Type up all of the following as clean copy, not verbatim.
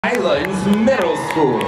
Highlands Middle School.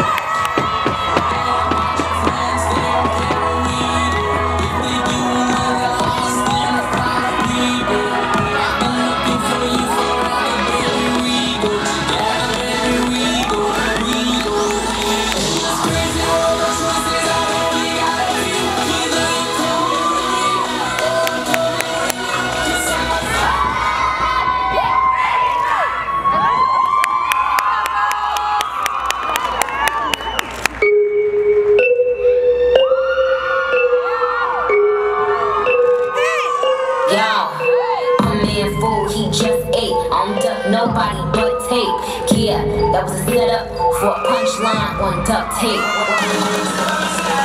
He just ate, I'm duck nobody but tape. Yeah, that was a setup for a punchline on duct tape.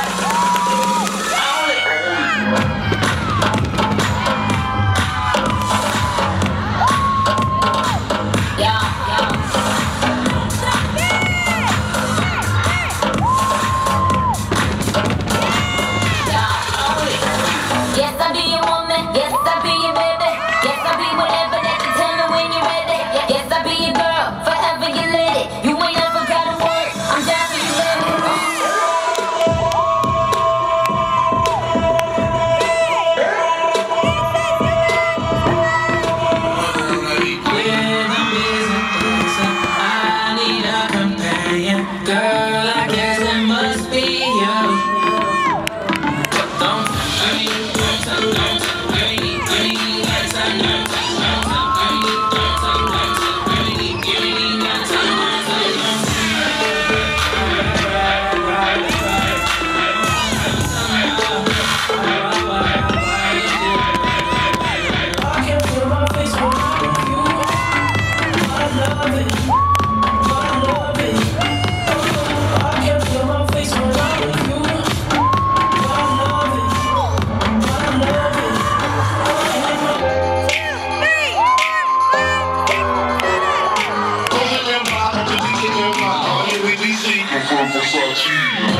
Yes, I be your woman, yes, I be your baby. Yes, I be whatever that you tell me when you're ready. Yes, I be your girl, forever your lady. You ain't never gotta work, I'm down for you, baby. I need a companion. Girl, I guess it must be you. From Versace.